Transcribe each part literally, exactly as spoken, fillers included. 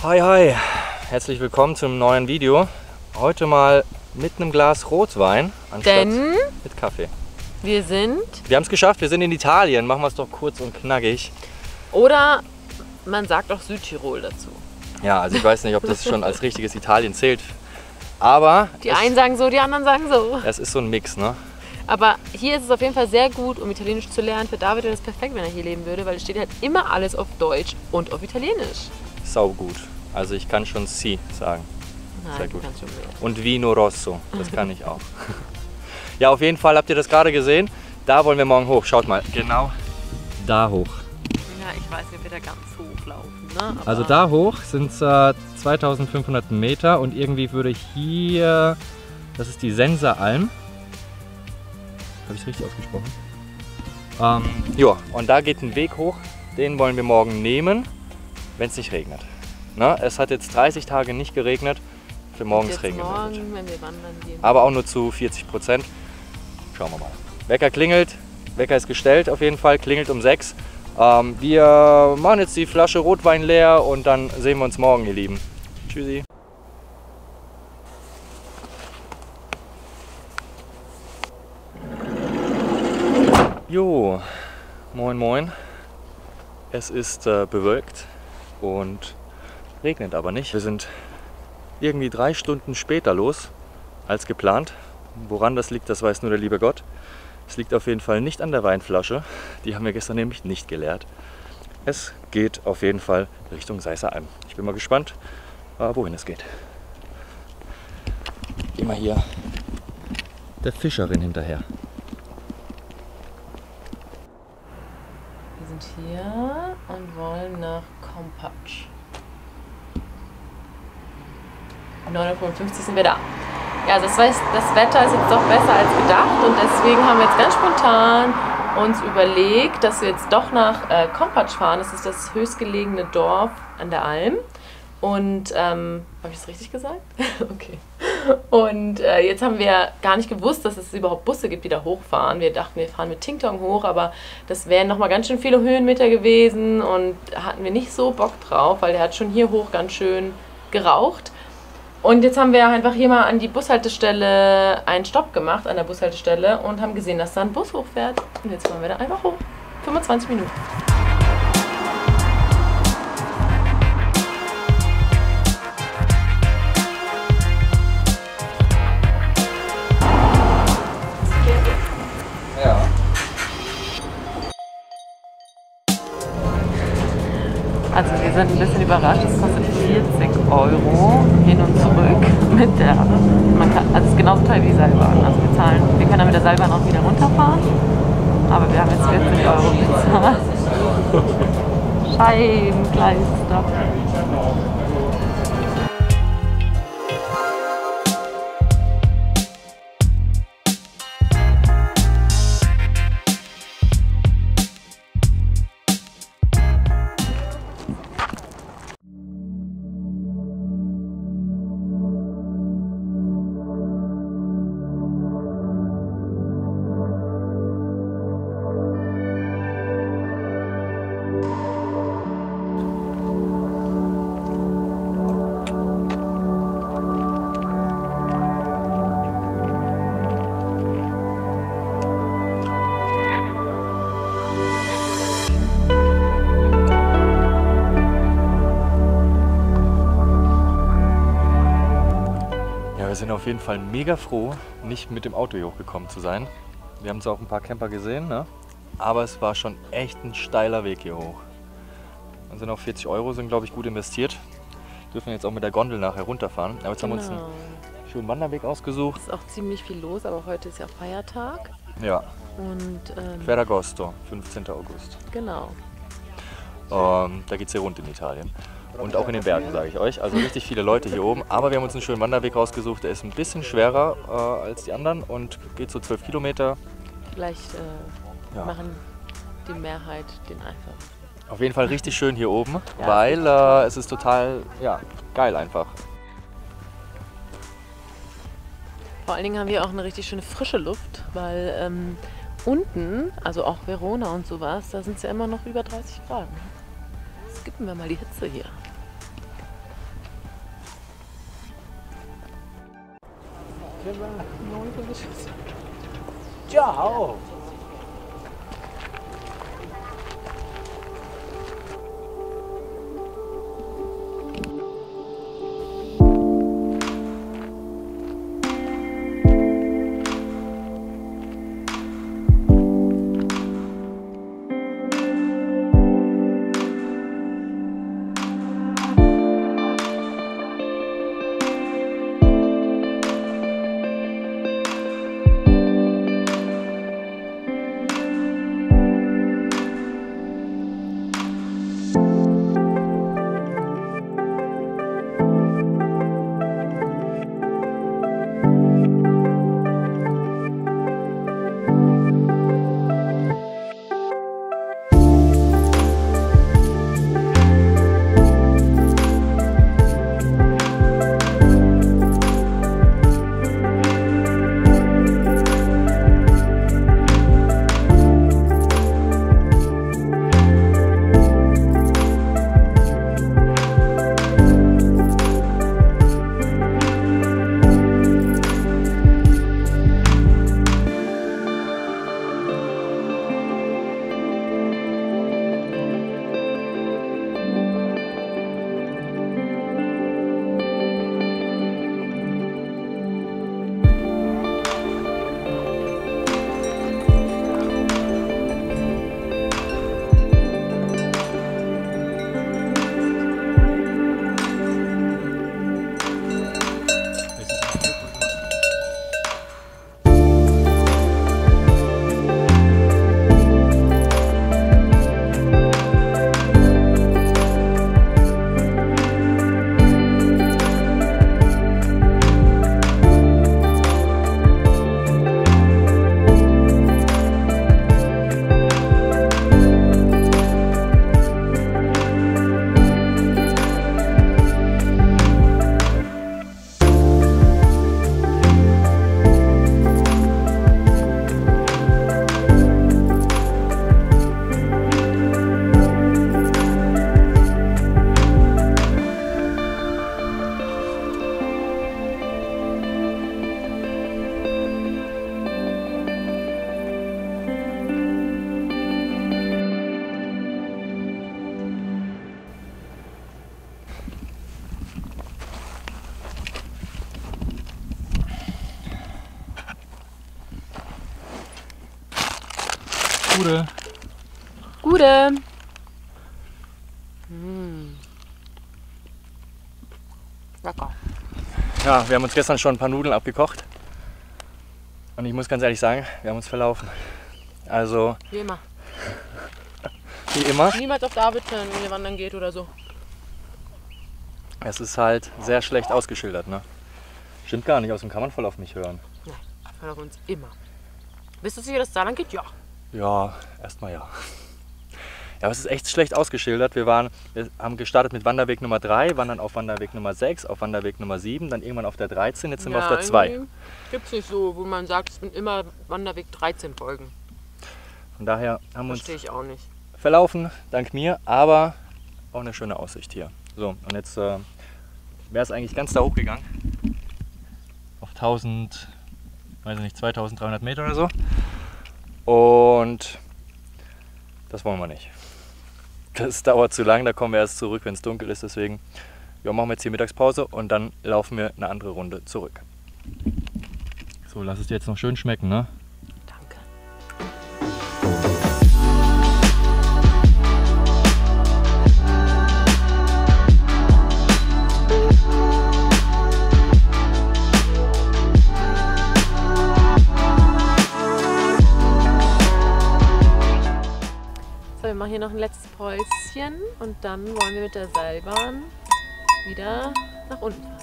Hi, hi! Herzlich willkommen zum neuen Video. Heute mal mit einem Glas Rotwein anstatt Denn mit Kaffee. Wir sind... Wir haben es geschafft, wir sind in Italien. Machen wir es doch kurz und knackig. Oder man sagt auch Südtirol dazu. Ja, also ich weiß nicht, ob das schon als richtiges Italien zählt. Aber die einen sagen so, die anderen sagen so. Es ist so ein Mix, ne? Aber hier ist es auf jeden Fall sehr gut, um Italienisch zu lernen. Für David wäre das perfekt, wenn er hier leben würde, weil es steht halt immer alles auf Deutsch und auf Italienisch. Sau gut. Also ich kann schon Si sagen. Nein, sehr gut. Du kannst schon mehr. Und Vino Rosso, das kann ich auch. Ja, auf jeden Fall habt ihr das gerade gesehen. Da wollen wir morgen hoch. Schaut mal, genau da hoch. Ja, ich weiß nicht, ob wir da ganz hoch laufen. Ne? Aber also da hoch sind es äh, zweitausendfünfhundert Meter und irgendwie würde hier, das ist die Sensa-Alm. Habe ich es richtig ausgesprochen? Ähm, ja, und da geht ein Weg hoch, den wollen wir morgen nehmen, wenn es nicht regnet. Na, es hat jetzt dreißig Tage nicht geregnet, für morgens regnet es. Wenn wir wandern gehen. Aber auch nur zu vierzig Prozent. Schauen wir mal. Wecker klingelt, Wecker ist gestellt auf jeden Fall, klingelt um sechs. Ähm, wir machen jetzt die Flasche Rotwein leer und dann sehen wir uns morgen, ihr Lieben. Tschüssi. Jo, moin moin. Es ist äh, bewölkt und regnet aber nicht. Wir sind irgendwie drei Stunden später los als geplant. Woran das liegt, das weiß nur der liebe Gott. Es liegt auf jeden Fall nicht an der Weinflasche. Die haben wir gestern nämlich nicht geleert. Es geht auf jeden Fall Richtung Seisser Alm. Ich bin mal gespannt, äh, wohin es geht. Immer hier der Fischerin hinterher. Wir sind hier und wollen nach Kompatsch. neun Uhr fünfundfünfzig sind wir da. Ja, das, heißt, das Wetter ist jetzt doch besser als gedacht und deswegen haben wir jetzt ganz spontan uns überlegt, dass wir jetzt doch nach äh, Kompatsch fahren. Das ist das höchstgelegene Dorf an der Alm. Und, ähm, habe ich das richtig gesagt? Okay. Und äh, jetzt haben wir gar nicht gewusst, dass es überhaupt Busse gibt, die da hochfahren. Wir dachten, wir fahren mit Ting-Tong hoch, aber das wären nochmal ganz schön viele Höhenmeter gewesen und da hatten wir nicht so Bock drauf, weil der hat schon hier hoch ganz schön geraucht. Und jetzt haben wir einfach hier mal an die Bushaltestelle einen Stopp gemacht, an der Bushaltestelle und haben gesehen, dass da ein Bus hochfährt. Und jetzt fahren wir da einfach hoch. fünfundzwanzig Minuten. Ja. Also wir sind ein bisschen überrascht, es kostet vierzig Euro hin und zurück mit der, man kann, also es ist genauso teuer wie Seilbahn, also wir zahlen, wir können dann mit der Seilbahn auch wieder runterfahren, aber wir haben jetzt vierzig Euro bezahlt. Scheibenkleister. Wir sind auf jeden Fall mega froh, nicht mit dem Auto hier hochgekommen zu sein. Wir haben zwar auch ein paar Camper gesehen, ne? Aber es war schon echt ein steiler Weg hier hoch. Dann sind auch vierzig Euro, sind glaube ich gut investiert. Dürfen jetzt auch mit der Gondel nachher runterfahren. Aber jetzt Genau. haben wir uns einen schönen Wanderweg ausgesucht. Es ist auch ziemlich viel los, aber heute ist ja Feiertag. Ja, Und ähm, Ferragosto, fünfzehnter August. genau. Ähm, da geht es hier rund in Italien. Und auch in den Bergen, sage ich euch. Also richtig viele Leute hier oben. Aber wir haben uns einen schönen Wanderweg rausgesucht. Der ist ein bisschen schwerer äh, als die anderen und geht so zwölf Kilometer. Vielleicht äh, Ja. machen die Mehrheit den einfach. Auf jeden Fall richtig schön hier oben, Ja, weil äh, es ist total ja, geil einfach. Vor allen Dingen haben wir auch eine richtig schöne frische Luft, weil ähm, unten, also auch Verona und sowas, da sind es ja immer noch über dreißig Grad. Skippen wir mal die Hitze hier. Ciao! Gute. Gute. Mm. Lecker. Ja, wir haben uns gestern schon ein paar Nudeln abgekocht. Und ich muss ganz ehrlich sagen, wir haben uns verlaufen. Also, Wie immer. wie immer. Niemals auf der Arbeit, wenn ihr wandern geht oder so. Es ist halt sehr schlecht ausgeschildert, ne? Stimmt gar nicht, außerdem kann man voll auf mich hören. Nein, hört auf uns immer. Wisst ihr, wie das Saarland geht? Ja. Ja, erstmal ja. Ja, aber es ist echt schlecht ausgeschildert. Wir, waren, wir haben gestartet mit Wanderweg Nummer drei, waren dann auf Wanderweg Nummer sechs, auf Wanderweg Nummer sieben, dann irgendwann auf der dreizehn, jetzt sind wir auf der zwei. Gibt es nicht so, wo man sagt, es sind immer Wanderweg dreizehn Folgen. Von daher haben wir uns Verstehe ich auch nicht. verlaufen, dank mir, aber auch eine schöne Aussicht hier. So, und jetzt äh, wäre es eigentlich ganz da hoch gegangen. Auf tausend, weiß ich nicht, zweitausenddreihundert Meter oder so. Und das wollen wir nicht. Das dauert zu lang, da kommen wir erst zurück, wenn es dunkel ist. Deswegen ja, machen wir jetzt hier Mittagspause und dann laufen wir eine andere Runde zurück. So, lass es dir jetzt noch schön schmecken, ne? Danke. So, wir machen hier noch ein letztes Päuschen und dann wollen wir mit der Seilbahn wieder nach unten fahren.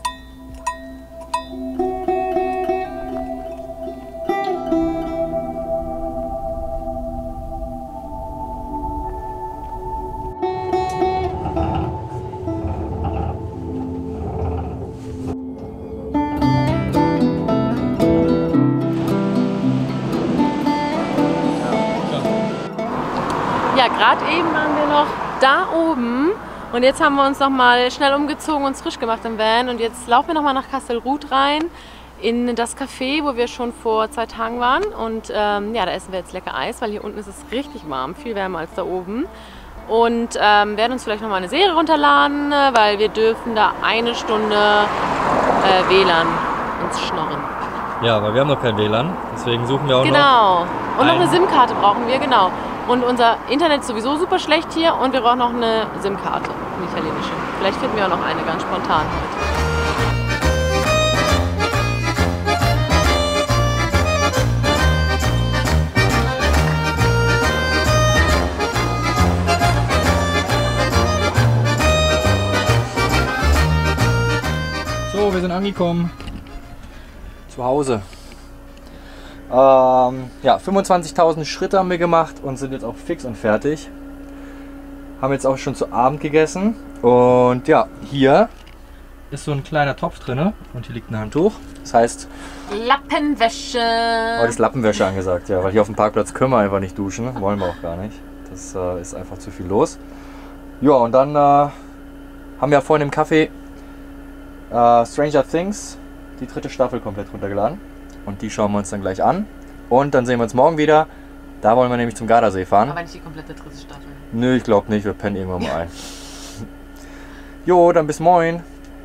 Ja, gerade eben waren wir noch da oben und jetzt haben wir uns noch mal schnell umgezogen, uns frisch gemacht im Van und jetzt laufen wir noch mal nach Kastelruth rein in das Café, wo wir schon vor zwei Tagen waren. Und ähm, ja, da essen wir jetzt lecker Eis, weil hier unten ist es richtig warm, viel wärmer als da oben. Und ähm, werden uns vielleicht noch mal eine Serie runterladen, weil wir dürfen da eine Stunde äh, W L A N uns schnorren. Ja, weil wir haben noch kein W L A N, deswegen suchen wir auch genau. noch. Genau. Und noch eine SIM-Karte brauchen wir, genau. Und unser Internet ist sowieso super schlecht hier und wir brauchen noch eine SIM-Karte, eine italienische. Vielleicht finden wir auch noch eine ganz spontan heute. So, wir sind angekommen. Zu Hause. Ähm, ja, fünfundzwanzigtausend Schritte haben wir gemacht und sind jetzt auch fix und fertig. Haben jetzt auch schon zu Abend gegessen. Und ja, hier ist so ein kleiner Topf drin und hier liegt ein Handtuch. Das heißt... Lappenwäsche. Heute ist Lappenwäsche angesagt, ja, weil hier auf dem Parkplatz können wir einfach nicht duschen. Wollen wir auch gar nicht. Das äh, ist einfach zu viel los. Ja, und dann äh, haben wir vorhin im Café Uh, Stranger Things, die dritte Staffel komplett runtergeladen und die schauen wir uns dann gleich an und dann sehen wir uns morgen wieder. Da wollen wir nämlich zum Gardasee fahren. Aber nicht die komplette dritte Staffel. Nö, ich glaube nicht, wir pennen irgendwann mal ein. Jo, dann bis morgen.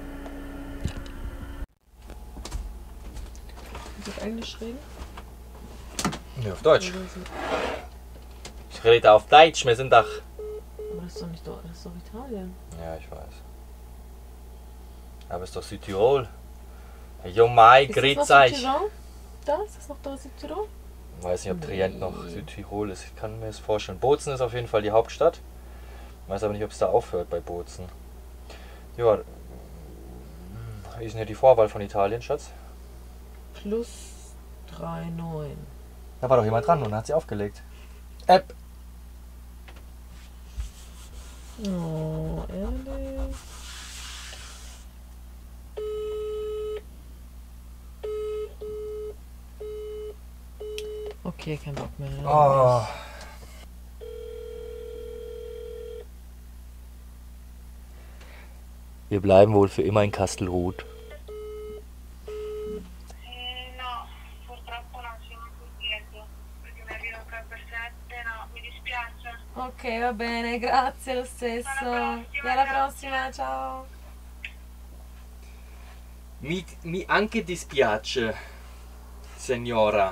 Kannst du auf Englisch reden? Nee, auf Deutsch. Ich rede auf Deutsch, wir sind doch... Aber das ist doch nicht Deutsch, das ist doch Italien. Ja, ich weiß. Aber es ist doch Südtirol. Jo mai, grüß euch. Da ist das noch da Südtirol? Ich weiß nicht, ob Trient noch Südtirol ist. Ich kann mir das vorstellen. Bozen ist auf jeden Fall die Hauptstadt. Ich weiß aber nicht, ob es da aufhört bei Bozen. Ja, wie ist denn hier die Vorwahl von Italien, Schatz? Plus drei neun. Da war doch jemand dran und hat sie aufgelegt. App. Oh, ehrlich? Okay, kein Bock mehr. Oh. Wir bleiben wohl für immer in Kastelruth. Ok, va bene, grazie lo stesso. E alla prossima, ciao. Mi, mi anche dispiace, Signora.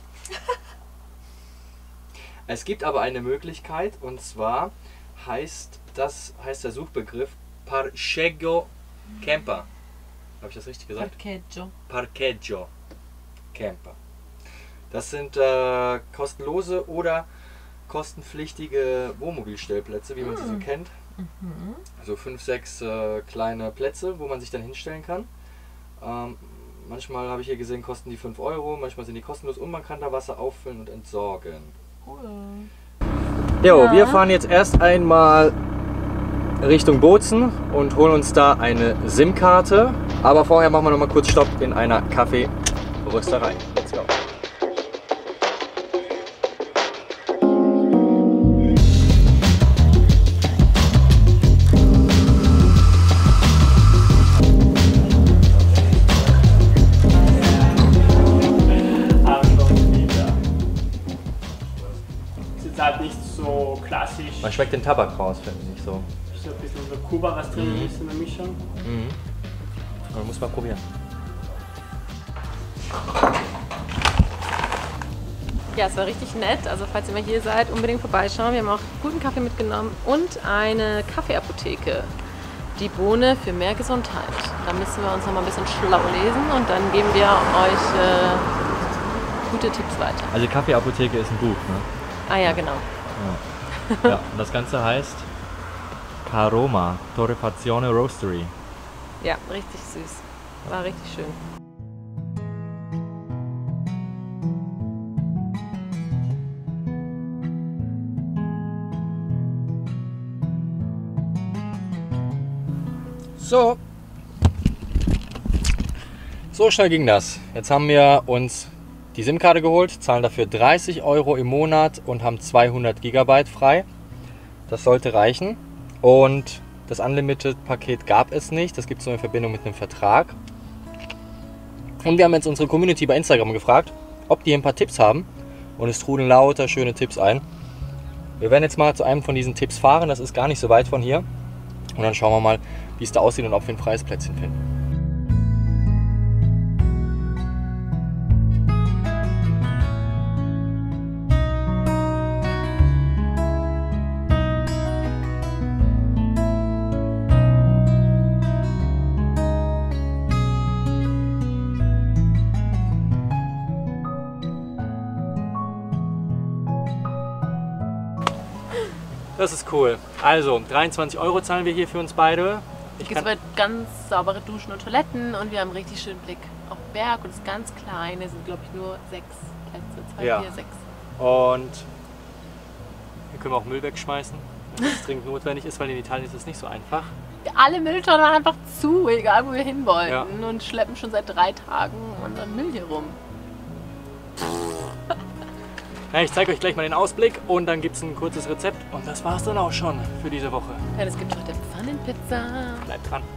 Es gibt aber eine Möglichkeit und zwar heißt das heißt der Suchbegriff Parcheggio Camper. Habe ich das richtig gesagt? Parcheggio. Parcheggio Camper. Das sind äh, kostenlose oder kostenpflichtige Wohnmobilstellplätze, wie man mm. sie so kennt. Mhm. Also fünf, sechs äh, kleine Plätze, wo man sich dann hinstellen kann. Ähm, manchmal habe ich hier gesehen, kosten die fünf Euro, manchmal sind die kostenlos und man kann da Wasser auffüllen und entsorgen. Cool. Jo, ja. Wir fahren jetzt erst einmal Richtung Bozen und holen uns da eine SIM-Karte. Aber vorher machen wir noch mal kurz Stopp in einer Kaffee-Rösterei. Let's go. Halt nicht so klassisch. Man schmeckt den Tabak raus, finde ich so. So ein bisschen so Kuba, was drin Mhm. ist in der Mischung. Mhm. Man muss mal probieren. Ja, es war richtig nett. Also falls ihr mal hier seid, unbedingt vorbeischauen. Wir haben auch guten Kaffee mitgenommen und eine Kaffeeapotheke. Die Bohne für mehr Gesundheit. Da müssen wir uns noch mal ein bisschen schlau lesen und dann geben wir euch äh, gute Tipps weiter. Also die Kaffeeapotheke ist ein Buch, ne? Ah ja, genau. Ja. Ja, und das Ganze heißt Caroma Torrefazione Roastery. Ja, richtig süß. War richtig schön. So. So schnell ging das. Jetzt haben wir uns die SIM-Karte geholt, zahlen dafür dreißig Euro im Monat und haben zweihundert Gigabyte frei. Das sollte reichen. Und das Unlimited-Paket gab es nicht. Das gibt es nur in Verbindung mit einem Vertrag. Und wir haben jetzt unsere Community bei Instagram gefragt, ob die ein paar Tipps haben. Und es trudeln lauter schöne Tipps ein. Wir werden jetzt mal zu einem von diesen Tipps fahren. Das ist gar nicht so weit von hier. Und dann schauen wir mal, wie es da aussieht und ob wir ein freies Plätzchen finden. Das ist cool. Also, dreiundzwanzig Euro zahlen wir hier für uns beide. Ich Es wird ganz saubere Duschen und Toiletten und wir haben einen richtig schönen Blick auf den Berg und das ganz kleine sind, glaube ich, nur sechs Plätze. Zwei, Ja. vier, sechs. Und hier können wir auch Müll wegschmeißen, wenn es dringend notwendig ist, weil in Italien ist es nicht so einfach. Alle Mülltonnen waren einfach zu, egal wo wir hin wollten. Ja. Und schleppen schon seit drei Tagen unseren Müll hier rum. Ja, ich zeige euch gleich mal den Ausblick und dann gibt es ein kurzes Rezept. Und das war es dann auch schon für diese Woche. Ja, es gibt heute Pfannenpizza Bleibt dran.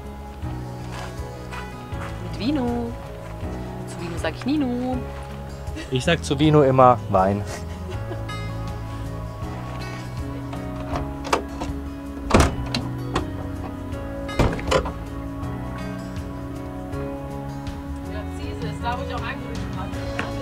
mit Vino. Zu Vino sag ich Nino. Ich sag zu Vino immer Wein. Ja, siehst du, das glaube ich auch angerührt hast.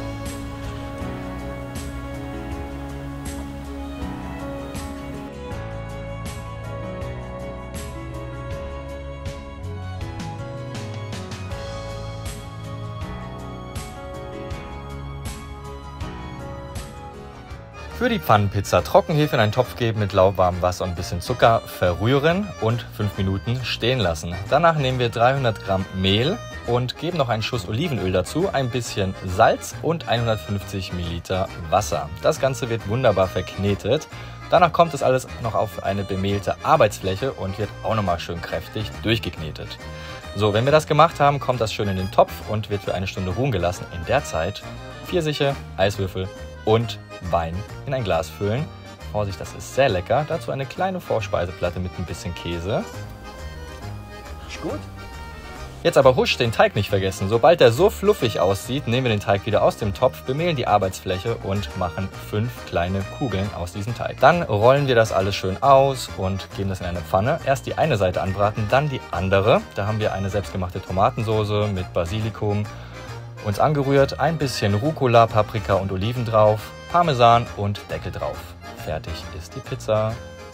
Für die Pfannenpizza Trockenhefe in einen Topf geben mit lauwarmem Wasser und ein bisschen Zucker, verrühren und fünf Minuten stehen lassen. Danach nehmen wir dreihundert Gramm Mehl und geben noch einen Schuss Olivenöl dazu, ein bisschen Salz und hundertfünfzig Milliliter Wasser. Das Ganze wird wunderbar verknetet. Danach kommt es alles noch auf eine bemehlte Arbeitsfläche und wird auch nochmal schön kräftig durchgeknetet. So, wenn wir das gemacht haben, kommt das schön in den Topf und wird für eine Stunde ruhen gelassen. In der Zeit Pfirsiche, Eiswürfel und Wein in ein Glas füllen. Vorsicht, das ist sehr lecker. Dazu eine kleine Vorspeiseplatte mit ein bisschen Käse. Ist gut. Jetzt aber husch, den Teig nicht vergessen. Sobald der so fluffig aussieht, nehmen wir den Teig wieder aus dem Topf, bemehlen die Arbeitsfläche und machen fünf kleine Kugeln aus diesem Teig. Dann rollen wir das alles schön aus und geben das in eine Pfanne. Erst die eine Seite anbraten, dann die andere. Da haben wir eine selbstgemachte Tomatensoße mit Basilikum uns angerührt, ein bisschen Rucola, Paprika und Oliven drauf, Parmesan und Deckel drauf. Fertig ist die Pizza.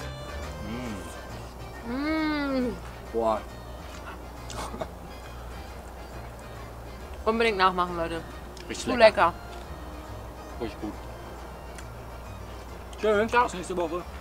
Mmh. Boah. Unbedingt nachmachen, Leute. Richtig Zu lecker. Richtig gut. Schön. Ciao. Bis nächste Woche.